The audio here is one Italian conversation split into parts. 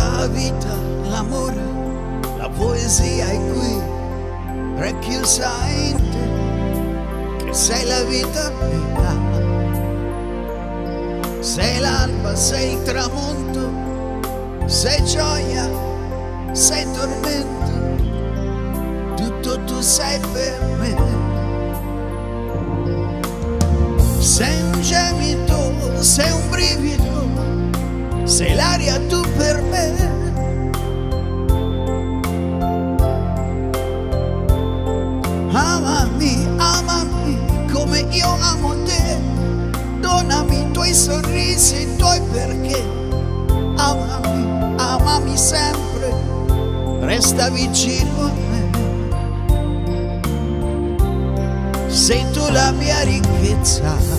La vita, l'amore, la poesia è qui, racchiusa in te, che sei la vita mia. Sei l'alba, sei il tramonto, sei gioia, sei tormento, tutto tu sei per me. Sei un gemito, sei un brivido, sei l'aria tu per me. Amami come io amo te, donami i tuoi sorrisi, i tuoi perché. Amami sempre, resta vicino a me. Sei tu la mia ricchezza.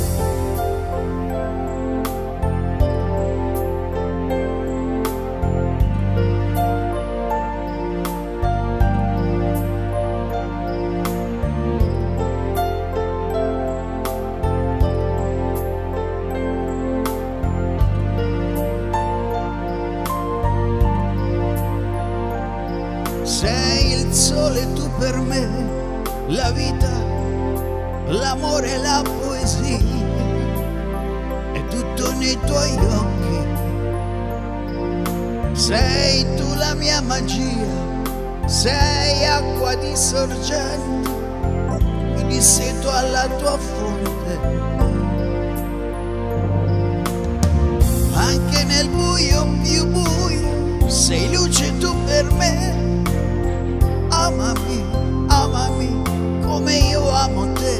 Sei il sole tu per me, la vita, l'amore e la poesia, è tutto nei tuoi occhi. Sei tu la mia magia, sei acqua di sorgente, mi disseto alla tua fonte. Anche nel buio più buio, sei luce tu per me. Amami come io amo te,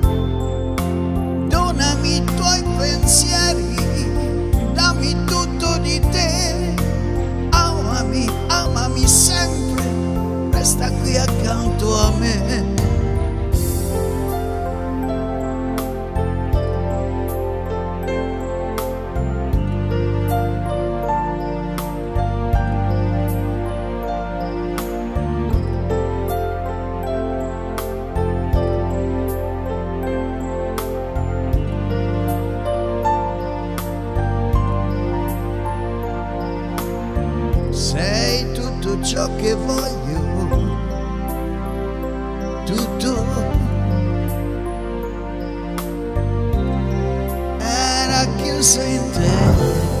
donami i tuoi pensieri, dammi tutto di te. Amami sempre, resta qui accanto a me. Sei tutto ciò che voglio, tutto è racchiuso in te.